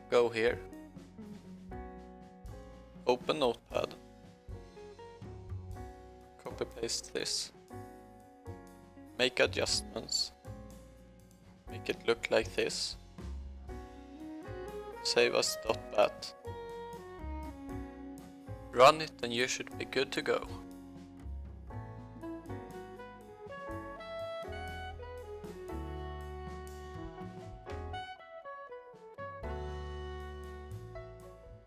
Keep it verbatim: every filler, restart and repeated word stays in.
go here, open Notepad, copy paste this, make adjustments, make it look like this, save as .bat, run it and you should be good to go.